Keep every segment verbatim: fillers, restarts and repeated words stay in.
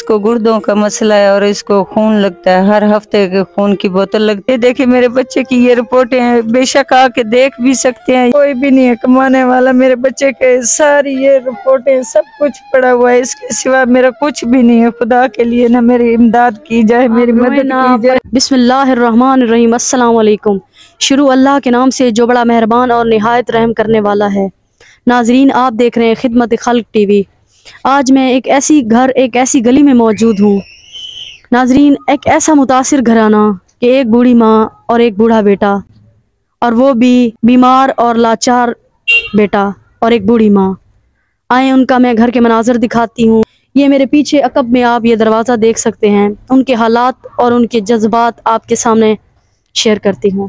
इसको गुर्दों का मसला है और इसको खून लगता है, हर हफ्ते के खून की बोतल लगती है। देखिए मेरे बच्चे की ये रिपोर्टें हैं, बेशक आके देख भी सकते हैं। कोई भी नहीं है कमाने वाला, मेरे बच्चे के सारी ये रिपोर्टें सब कुछ पड़ा हुआ है, इसके सिवा मेरा कुछ भी नहीं है। खुदा के लिए ना मेरी इमदाद की जाए, मेरी मदद की जाए। बिस्मिल्लाहिर्रहमानिर्रहीम, अस्सलाम वालेकुम। शुरू अल्लाह के नाम से जो बड़ा मेहरबान और निहायत रहम करने वाला है। नाजरीन, आप देख रहे हैं खिदमत खल्क टीवी। आज मैं एक ऐसी घर एक ऐसी गली में मौजूद हूँ। नाजरीन, एक ऐसा मुतासिर घराना कि एक बूढ़ी माँ और एक बूढ़ा बेटा, और वो भी बीमार और लाचार बेटा और एक बूढ़ी माँ। आए उनका मैं घर के मनाजर दिखाती हूँ। ये मेरे पीछे अकब में आप ये दरवाज़ा देख सकते हैं। उनके हालात और उनके जज्बात आपके सामने शेयर करती हूँ।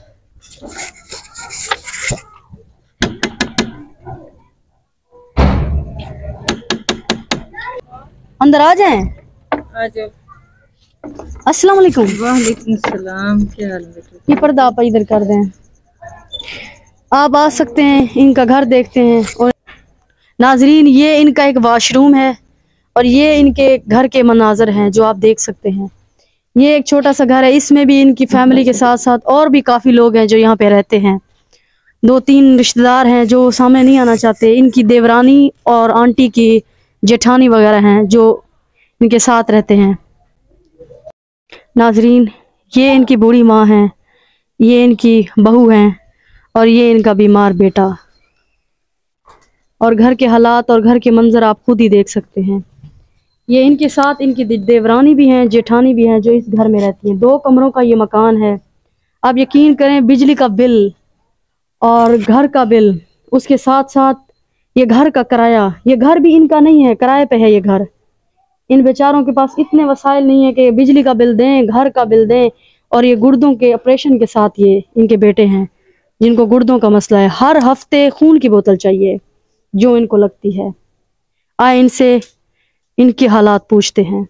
अंदर आ जाएं। आ जाओ। अस्सलाम वालेकुम। वालेकुम सलाम, क्या हाल है? ये पर्दा आप इधर कर दें। आप आ सकते हैं, इनका घर देखते हैं। और नाजरीन, ये इनका एक वाशरूम है और ये इनके घर के मनाजर हैं जो आप देख सकते हैं। ये एक छोटा सा घर है, इसमें भी इनकी फैमिली के साथ साथ और भी काफ़ी लोग हैं जो यहाँ पे रहते हैं। दो तीन रिश्तेदार हैं जो सामने नहीं आना चाहते। इनकी देवरानी और आंटी की जेठानी वगैरह हैं जो इनके साथ रहते हैं। नाजरीन, ये इनकी बूढ़ी माँ हैं, ये इनकी बहू हैं और ये इनका बीमार बेटा। और घर के हालात और घर के मंजर आप खुद ही देख सकते हैं। ये इनके साथ इनकी देवरानी भी हैं, जेठानी भी हैं जो इस घर में रहती हैं। दो कमरों का ये मकान है। आप यकीन करें, बिजली का बिल और घर का बिल, उसके साथ साथ ये घर का किराया, ये घर भी इनका नहीं है, किराए पे है ये घर। इन बेचारों के पास इतने वसाइल नहीं है कि बिजली का बिल दें, घर का बिल दें। और ये गुर्दों के ऑपरेशन के साथ ये इनके बेटे हैं जिनको गुर्दों का मसला है। हर हफ्ते खून की बोतल चाहिए जो इनको लगती है। आए इनसे इनके हालात पूछते हैं।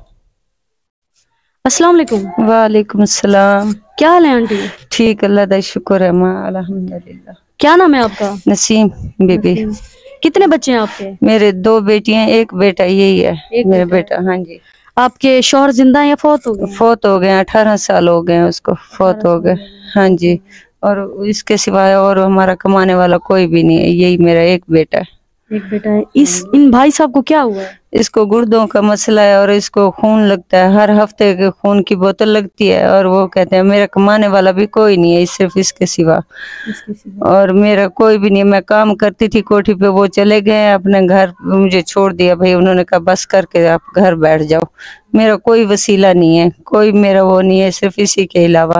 अस्सलाम वालेकुम। वालेकुम सलाम। क्या हाल है आंटी? ठीक, अल्लाह का शुक्र है माँ, अल्हम्दुलिल्लाह। क्या नाम है आपका? नसीम बीबी। कितने बच्चे हैं आपके? मेरे दो बेटियां, एक बेटा, यही है मेरा बेटा। हाँ जी। आपके शौहर जिंदा हैं या फोत हो गए? फोत हो गए, अठारह साल हो गए उसको, फोत हो गए। हाँ जी। और इसके सिवाय और हमारा कमाने वाला कोई भी नहीं है, यही मेरा एक बेटा है। एक बेटा है। इस इन भाई साहब को क्या हुआ है? इसको गुर्दों का मसला है और इसको खून लगता है, हर हफ्ते के खून की बोतल लगती है। और वो कहते हैं मेरा कमाने वाला भी कोई नहीं है सिर्फ इसके सिवा, इसके सिवा और मेरा कोई भी नहीं। मैं काम करती थी कोठी पे, वो चले गए अपने घर, मुझे छोड़ दिया भाई। उन्होंने कहा बस करके आप घर बैठ जाओ। मेरा कोई वसीला नहीं है, कोई मेरा वो नहीं है, सिर्फ इसी के अलावा।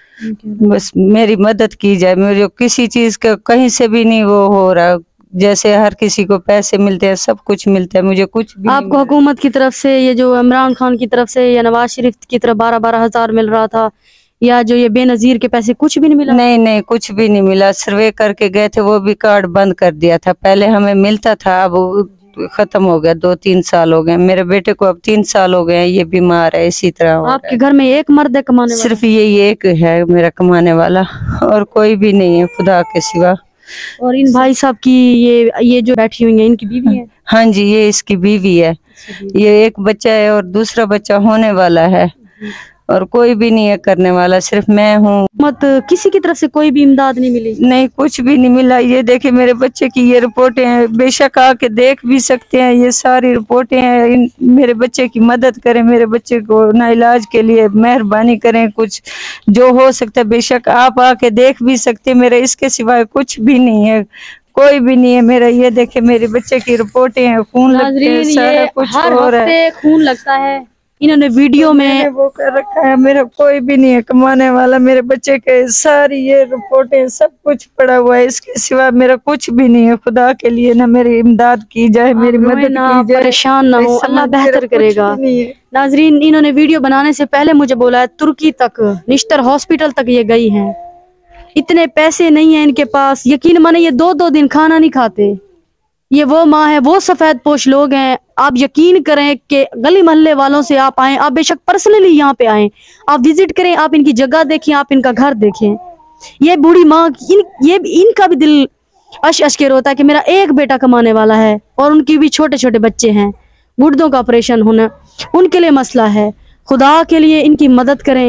बस मेरी मदद की जाए। मुझे किसी चीज का कहीं से भी नहीं वो हो रहा। जैसे हर किसी को पैसे मिलते हैं, सब कुछ मिलता है, मुझे कुछ भी आपको हुकूमत की तरफ से, ये जो इमरान खान की तरफ से या नवाज शरीफ की तरफ बारह बारह हजार मिल रहा था, या जो ये बेनजीर के पैसे, कुछ भी नहीं मिला? नहीं नहीं, कुछ भी नहीं मिला। सर्वे करके गए थे, वो भी कार्ड बंद कर दिया था। पहले हमें मिलता था, अब खत्म हो गया। दो तीन साल हो गए मेरे बेटे को, अब तीन साल हो गए। ये बीमार है, इसी तरह। आपके घर में एक मर्द है कमाने वाला? सिर्फ यही एक है मेरा कमाने वाला, और कोई भी नहीं है खुदा के सिवा। और इन भाई साहब की ये ये जो बैठी हुई है, इनकी बीवी है? हाँ जी, ये इसकी बीवी है। ये एक बच्चा है और दूसरा बच्चा होने वाला है, और कोई भी नहीं है करने वाला, सिर्फ मैं हूँ। मत किसी की तरफ से कोई भी इमदाद नहीं मिली? नहीं, कुछ भी नहीं मिला। ये देखे मेरे बच्चे की ये रिपोर्टें हैं, बेशक आके देख भी सकते हैं। ये सारी रिपोर्टें हैं। इन मेरे बच्चे की मदद करें, मेरे बच्चे को ना इलाज के लिए मेहरबानी करें। कुछ जो हो सकता है बेशक आप आके देख भी सकते हैं। मेरे इसके सिवाय कुछ भी नहीं है, कोई भी नहीं है मेरा। ये देखे मेरे बच्चे की रिपोर्टें हैं, खून लगते हैं, सारा कुछ हो रहा है। खून लगता है। इन्होंने वीडियो में वो कर रखा है। मेरा कोई भी नहीं है कमाने वाला। मेरे बच्चे के सारी ये रिपोर्टें सब कुछ पड़ा हुआ है, इसके सिवा मेरा कुछ भी नहीं है। खुदा के लिए ना मेरी इमदाद की जाए, मेरी मदद की जाए। परेशान ना हो, अल्लाह बेहतर करेगा। नाजरीन, इन्होंने वीडियो बनाने से पहले मुझे बोला है तुर्की तक, निश्तर हॉस्पिटल तक ये गई हैं। इतने पैसे नहीं है इनके पास, यकीन माने ये दो दो दिन खाना नहीं खाते। ये वो माँ है, वो सफेद पोश लोग हैं। आप यकीन करें कि गली मोहल्ले वालों से आप आए, आप बेशक पर्सनली यहाँ पे आए, आप विजिट करें, आप इनकी जगह देखें, आप इनका घर देखें। ये बूढ़ी माँ, इन ये इनका भी दिल अश अश के रोता है कि मेरा एक बेटा कमाने वाला है और उनकी भी छोटे छोटे बच्चे हैं। गुर्दों का ऑपरेशन होना, ان کے لیے مسئلہ ہے. خدا کے لیے ان کی مدد کریں.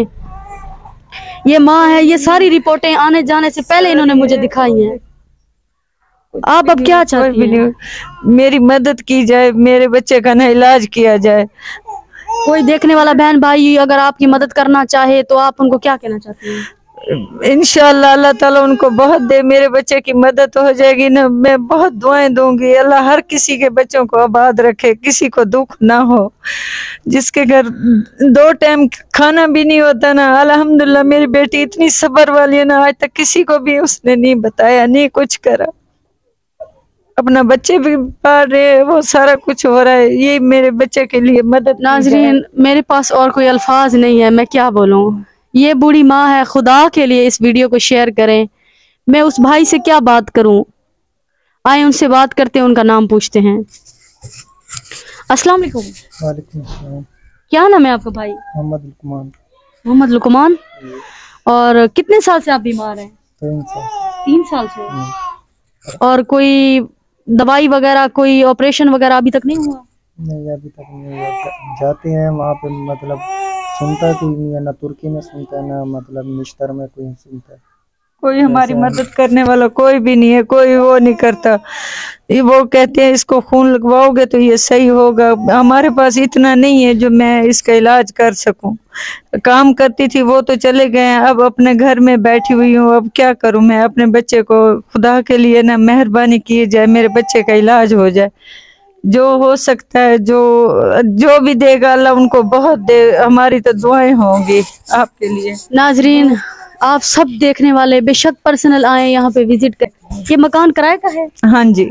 یہ ماں ہے, یہ ساری رپورٹیں آنے جانے سے پہلے انہوں نے مجھے دکھائی ہیں. آپ اب کیا چاہتی ہیں؟ میری مدد کی جائے, میرے بچے کا نا علاج کیا جائے. کوئی دیکھنے والا بہن بھائی اگر آپ کی مدد کرنا چاہے تو آپ ان کو کیا کہنا چاہتی ہیں؟ انشاءاللہ اللہ تعالیٰ ان کو بہت دے, میرے بچے کی مدد ہو جائے گی نا, میں بہت دعائیں دوں گی. اللہ ہر کسی کے بچوں کو آباد رکھے, کسی کو دکھ نہ ہو. جس کے گھر دو ٹائم کھانا بھی نہیں ہوتا نا, الحمدللہ میری بیٹی اتنی صبر والی ہے نا, آج تک کسی کو بھی اس نے نہیں بتایا, نہیں کچھ کرا. اپنا بچے بھی پال رہے, وہ سارا کچھ ہو رہا ہے. یہ میرے بچے کے لیے مدد. ناظرین, میرے پاس اور کوئی الفاظ نہیں ہے, میں کیا بولوں. یہ بوڑھی ماں ہے, خدا کے لیے اس ویڈیو کو شیئر کریں. میں اس بھائی سے کیا بات کروں, آئے ان سے بات کرتے ہیں, ان کا نام پوچھتے ہیں. السلام علیکم. وعلیکم السلام. کیا نام ہے آپ کا بھائی؟ محمد لقمان. محمد لقمان. اور کتنے سال سے آپ بیمار ہیں؟ تین سال. تین سال سے. اور کوئی دوائی وغیرہ, کوئی آپریشن وغیرہ ابھی تک نہیں ہوا؟ نہیں ابھی تک نہیں ہوا. جاتے ہیں وہاں پہ, مطلب سنتا کوئی نہیں ہے, نہ ترکی میں سنتا ہے نہ مطلب نشتر میں کوئی سنتا ہے. کوئی ہماری مدد کرنے والا کوئی بھی نہیں ہے, کوئی وہ نہیں کرتا. یہ وہ کہتے ہیں اس کو خون لگواؤ گے تو یہ صحیح ہوگا. ہمارے پاس اتنا نہیں ہے جو میں اس کا علاج کر سکوں. کام کرتی تھی وہ تو چلے گئے ہیں, اب اپنے گھر میں بیٹھی ہوئی ہوں. اب کیا کروں میں اپنے بچے کو, خدا کے لیے نا مہربانی کی جائے, میرے بچے کا علاج ہو جائے. جو ہو سکتا ہے, جو جو بھی دے گا اللہ ان کو بہت دے. ہماری تو دعائیں ہوں گی آپ کے لیے. ناظرین, آپ سب دیکھنے والے بے شک پرسنل آئیں یہاں پہ وزٹ کریں. یہ مکان کرائے کا ہے؟ ہاں جی.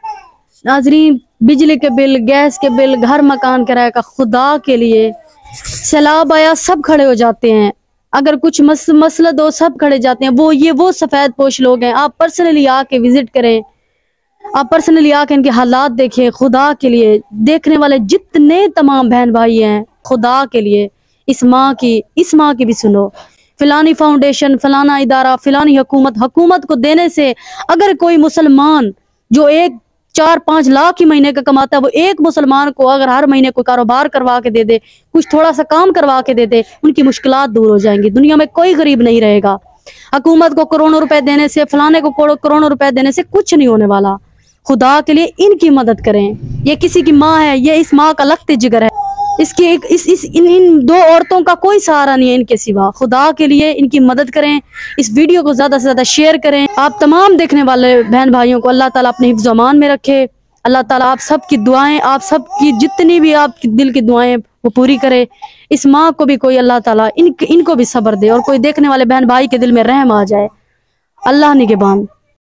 ناظرین, بجلی کے بل, گیس کے بل, گھر مکان کرائے کا, خدا کے لیے سیلاب آیا سب کھڑے ہو جاتے ہیں. اگر کچھ مس مسئلہ دو سب کھڑے جاتے ہیں. وہ یہ وہ سفید پوش لوگ ہیں. آپ پرسنلی آ کے وزٹ کریں, آپ پرسنلی آ کے ان کے حالات دیکھیں. خدا کے لیے دیکھنے والے جتنے تمام بہن بھائی ہیں, خدا کے لیے اس ماں کی اس ماں کی بھی سنو. فلانی فاؤنڈیشن, فلانا ادارہ, فلانی حکومت حکومت کو دینے سے اگر کوئی مسلمان جو ایک چار پانچ لاکھ ہی مہینے کا کماتا ہے, وہ ایک مسلمان کو اگر ہر مہینے کوئی کاروبار کروا کے دے دے, کچھ تھوڑا سا کام کروا کے دے دے, ان کی مشکلات دور ہو جائیں گی. دنیا میں کوئی غریب نہیں رہے گا. حکومت کو کروڑوں روپے دینے سے, فلانے کو کروڑوں روپے دینے سے کچھ نہیں ہونے والا. خدا کے لیے ان کی مدد کریں. یہ کسی کی ماں ہے, یہ اس ماں کا لخت جگر ہے. اس کی ایک اس اس ان, ان دو عورتوں کا کوئی سہارا نہیں ہے ان کے سوا. خدا کے لیے ان کی مدد کریں. اس ویڈیو کو زیادہ سے زیادہ شیئر کریں. آپ تمام دیکھنے والے بہن بھائیوں کو اللہ تعالیٰ اپنے حفظ و امان میں رکھے. اللہ تعالیٰ آپ سب کی دعائیں, آپ سب کی جتنی بھی آپ کی دل کی دعائیں وہ پوری کرے. اس ماں کو بھی کوئی اللہ تعالیٰ ان ان کو بھی صبر دے, اور کوئی دیکھنے والے بہن بھائی کے دل میں رحم آ جائے. اللہ نگہبان.